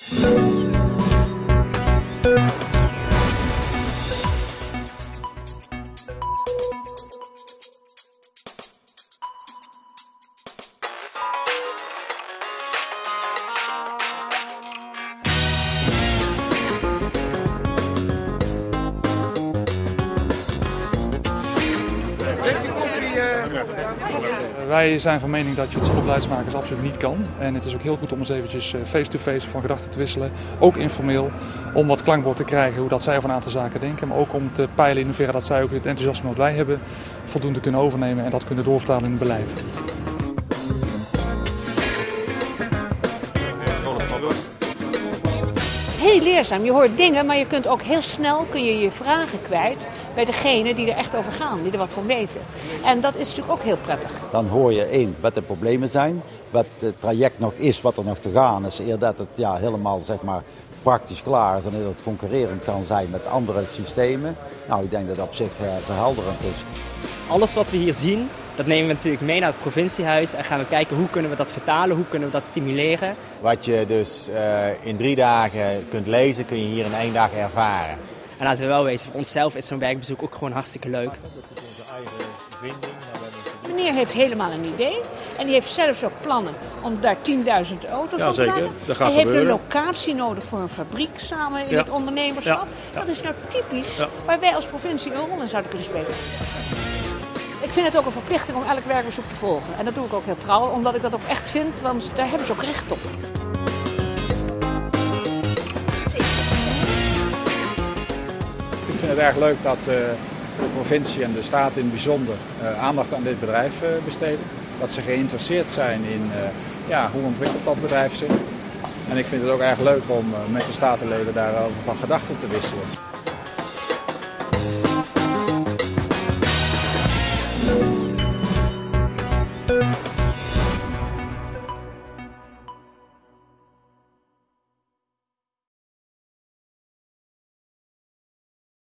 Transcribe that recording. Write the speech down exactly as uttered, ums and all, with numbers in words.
Wij zijn van mening dat je het zonder beleidsmakers absoluut niet kan. En het is ook heel goed om eens eventjes face-to-face van gedachten te wisselen, ook informeel, om wat klankbord te krijgen hoe dat zij over een aantal zaken denken. Maar ook om te peilen in hoeverre dat zij ook het enthousiasme wat wij hebben voldoende kunnen overnemen en dat kunnen doorvertalen in het beleid. Heel leerzaam. Je hoort dingen, maar je kunt ook heel snel kun je, je vragen kwijt bij degene die er echt over gaan, die er wat van weten. En dat is natuurlijk ook heel prettig. Dan hoor je één, wat de problemen zijn, wat het traject nog is, wat er nog te gaan is, eer dat het ja, helemaal zeg maar, praktisch klaar is en dat het concurrerend kan zijn met andere systemen. Nou, ik denk dat dat op zich uh, verhelderend is. Alles wat we hier zien, dat nemen we natuurlijk mee naar het provinciehuis en gaan we kijken hoe kunnen we dat vertalen, hoe kunnen we dat stimuleren. Wat je dus uh, in drie dagen kunt lezen, kun je hier in één dag ervaren. En laten we wel wezen, voor onszelf is zo'n werkbezoek ook gewoon hartstikke leuk. Meneer heeft helemaal een idee en die heeft zelfs ook plannen om daar tienduizend auto's ja, op te zeker. maken. Dat gaat Hij heeft gebeuren. een locatie nodig voor een fabriek samen in ja. het ondernemerschap. Ja. Ja. Dat is nou typisch ja. waar wij als provincie een rol in zouden kunnen spelen. Ik vind het ook een verplichting om elk werkbezoek te volgen. En dat doe ik ook heel trouw, omdat ik dat ook echt vind, want daar hebben ze ook recht op. Ik vind het erg leuk dat uh, de provincie en de staat in het bijzonder uh, aandacht aan dit bedrijf uh, besteden. Dat ze geïnteresseerd zijn in uh, ja, hoe ontwikkelt dat bedrijf zich. En ik vind het ook erg leuk om uh, met de statenleden daarover van gedachten te wisselen.